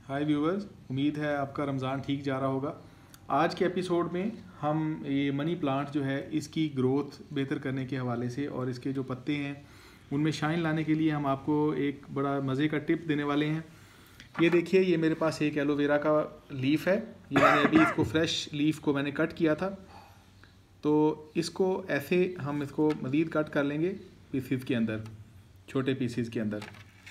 हाय viewers, उम्मीद है आपका रमज़ान ठीक जा रहा होगा। आज के एपिसोड में हम ये मनी प्लांट जो है इसकी ग्रोथ बेहतर करने के हवाले से और इसके जो पत्ते हैं उनमें शाइन लाने के लिए हम आपको एक बड़ा मज़े का टिप देने वाले हैं। ये देखिए, ये मेरे पास एक एलोवेरा का लीफ है। ये मैंने अभी इसको फ्रेश लीफ को मैंने कट किया था, तो इसको ऐसे हम इसको मज़ीद कट कर लेंगे पीसीज के अंदर, छोटे पीसीज के अंदर।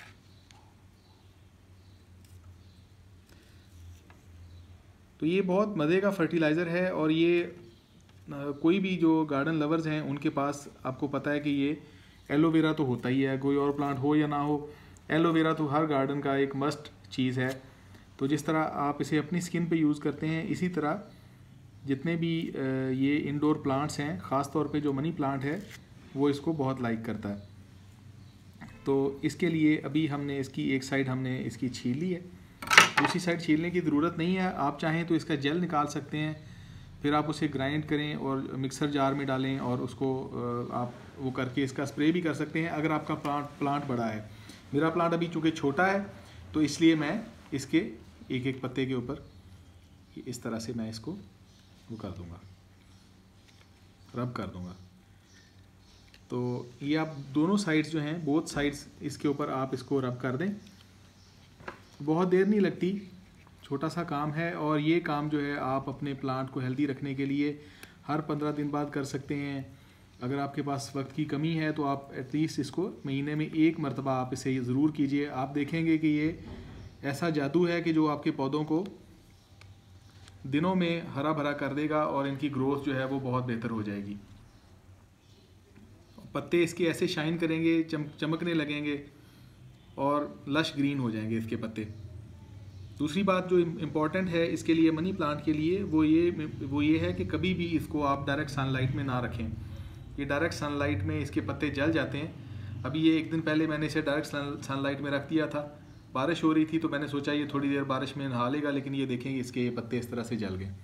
तो ये बहुत मज़े का फर्टिलाइज़र है और ये कोई भी जो गार्डन लवर्स हैं उनके पास, आपको पता है कि ये एलोवेरा तो होता ही है, कोई और प्लांट हो या ना हो, एलोवेरा तो हर गार्डन का एक मस्ट चीज़ है। तो जिस तरह आप इसे अपनी स्किन पे यूज़ करते हैं, इसी तरह जितने भी ये इंडोर प्लांट्स हैं, ख़ास तौर पे जो मनी प्लांट है वो इसको बहुत लाइक करता है। तो इसके लिए अभी हमने इसकी एक साइड हमने इसकी छील ली है, दूसरी साइड छीलने की ज़रूरत नहीं है। आप चाहें तो इसका जेल निकाल सकते हैं, फिर आप उसे ग्राइंड करें और मिक्सर जार में डालें और उसको आप वो करके इसका स्प्रे भी कर सकते हैं अगर आपका प्लांट बड़ा है। मेरा प्लांट अभी चूँकि छोटा है तो इसलिए मैं इसके एक एक पत्ते के ऊपर इस तरह से मैं इसको वो कर दूँगा, रब कर दूँगा। तो ये आप दोनों साइड्स जो हैं, बोथ साइड्स इसके ऊपर आप इसको रब कर दें। बहुत देर नहीं लगती, छोटा सा काम है और ये काम जो है आप अपने प्लांट को हेल्दी रखने के लिए हर 15 दिन बाद कर सकते हैं। अगर आपके पास वक्त की कमी है तो आप एटलीस्ट इसको महीने में एक मरतबा आप इसे ज़रूर कीजिए। आप देखेंगे कि ये ऐसा जादू है कि जो आपके पौधों को दिनों में हरा भरा कर देगा और इनकी ग्रोथ जो है वो बहुत बेहतर हो जाएगी। पत्ते इसके ऐसे शाइन करेंगे, चमकने लगेंगे और लश ग्रीन हो जाएंगे इसके पत्ते। दूसरी बात जो इम्पॉर्टेंट है इसके लिए, मनी प्लांट के लिए, वो ये है कि कभी भी इसको आप डायरेक्ट सनलाइट में ना रखें। ये डायरेक्ट सनलाइट में इसके पत्ते जल जाते हैं। अभी ये एक दिन पहले मैंने इसे डायरेक्ट सनलाइट में रख दिया था, बारिश हो रही थी तो मैंने सोचा ये थोड़ी देर बारिश में नहा लेगा, लेकिन ये देखेंगे इसके ये पत्ते इस तरह से जल गए।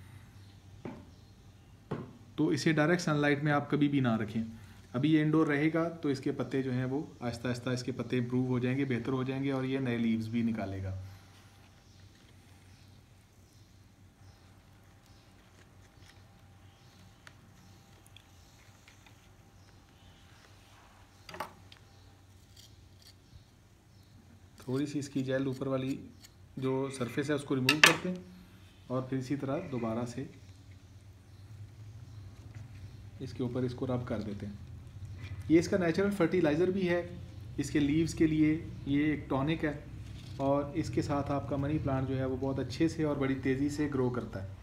तो इसे डायरेक्ट सनलाइट में आप कभी भी ना रखें। अभी ये इंडोर रहेगा तो इसके पत्ते जो हैं वो आहिस्ता आहिस्ता इसके पत्ते इम्प्रूव हो जाएंगे, बेहतर हो जाएंगे और ये नए लीव्स भी निकालेगा। थोड़ी सी इसकी जेल ऊपर वाली जो सरफेस है उसको रिमूव करते हैं और फिर इसी तरह दोबारा से इसके ऊपर इसको रब कर देते हैं। ये इसका नेचुरल फर्टिलाइज़र भी है इसके लीव्स के लिए, ये एक टॉनिक है और इसके साथ आपका मनी प्लांट जो है वो बहुत अच्छे से और बड़ी तेज़ी से ग्रो करता है।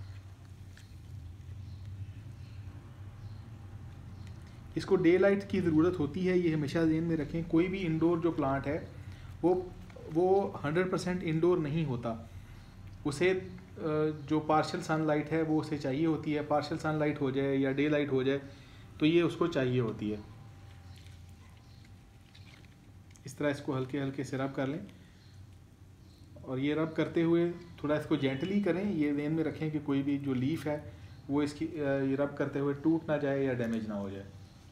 इसको डे लाइट की ज़रूरत होती है, ये हमेशा ध्यान में रखें। कोई भी इंडोर जो प्लांट है वो 100% इंडोर नहीं होता, उसे जो पार्शियल सनलाइट है वो उसे चाहिए होती है। पार्शियल सनलाइट हो जाए या डे लाइट हो जाए तो ये उसको चाहिए होती है। इस तरह इसको हल्के हल्के से रब कर लें और ये रब करते हुए थोड़ा इसको जेंटली करें। ये ध्यान में रखें कि कोई भी जो लीफ है वो इसकी ये रब करते हुए टूट ना जाए या डैमेज ना हो जाए।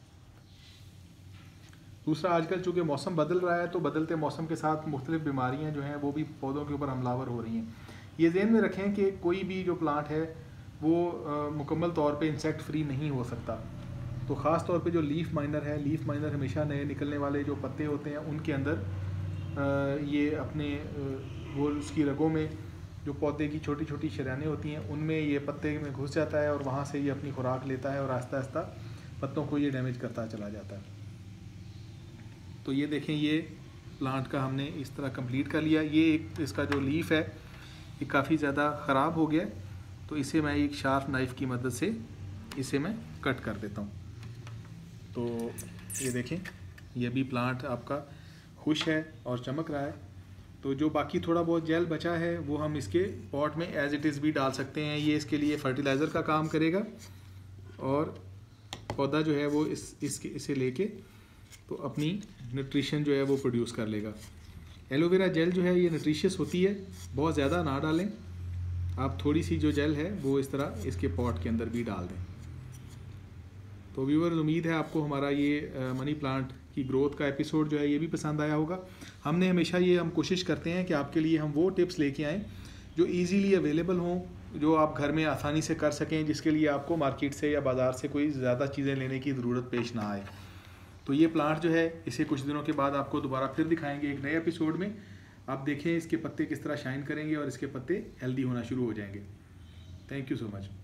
दूसरा, आजकल चूँकि मौसम बदल रहा है तो बदलते मौसम के साथ मुख्तलिफ बीमारियाँ जो हैं वो भी पौधों के ऊपर हमलावर हो रही हैं। ये ध्यान में रखें कि कोई भी जो प्लांट है वो मुकम्मल तौर पे इंसेक्ट फ्री नहीं हो सकता। तो ख़ास तौर पे जो लीफ माइनर है, लीफ माइनर हमेशा नए निकलने वाले जो पत्ते होते हैं उनके अंदर ये अपने वो उसकी रगों में जो पौधे की छोटी छोटी शरानें होती हैं उनमें ये पत्ते में घुस जाता है और वहाँ से ये अपनी खुराक लेता है और आहिस्ता आहिस्ता पत्तों को ये डैमेज करता चला जाता है। तो ये देखें, ये प्लांट का हमने इस तरह कंप्लीट कर लिया। ये एक इसका जो लीफ है ये काफ़ी ज़्यादा ख़राब हो गया, तो इसे मैं एक शार्प नाइफ़ की मदद से इसे मैं कट कर देता हूँ। तो ये देखें, ये भी प्लांट आपका खुश है और चमक रहा है। तो जो बाकी थोड़ा बहुत जेल बचा है वो हम इसके पॉट में एज इट इज़ भी डाल सकते हैं। ये इसके लिए फर्टिलाइज़र का काम करेगा और पौधा जो है वो इसे लेके तो अपनी न्यूट्रिशन जो है वो प्रोड्यूस कर लेगा। एलोवेरा जेल जो है ये न्यूट्रिशियस होती है, बहुत ज़्यादा ना डालें आप, थोड़ी सी जो जेल है वो इस तरह इसके पॉट के अंदर भी डाल दें। तो व्यूअर्स, उम्मीद है आपको हमारा ये मनी प्लांट की ग्रोथ का एपिसोड जो है ये भी पसंद आया होगा। हमने हमेशा ये हम कोशिश करते हैं कि आपके लिए हम वो टिप्स लेके आएँ जो ईजीली अवेलेबल हों, जो आप घर में आसानी से कर सकें, जिसके लिए आपको मार्केट से या बाज़ार से कोई ज़्यादा चीज़ें लेने की ज़रूरत पेश ना आए। तो ये प्लांट जो है इसे कुछ दिनों के बाद आपको दोबारा फिर दिखाएंगे एक नए एपिसोड में। आप देखें इसके पत्ते किस तरह शाइन करेंगे और इसके पत्ते हेल्दी होना शुरू हो जाएंगे। Thank you so much.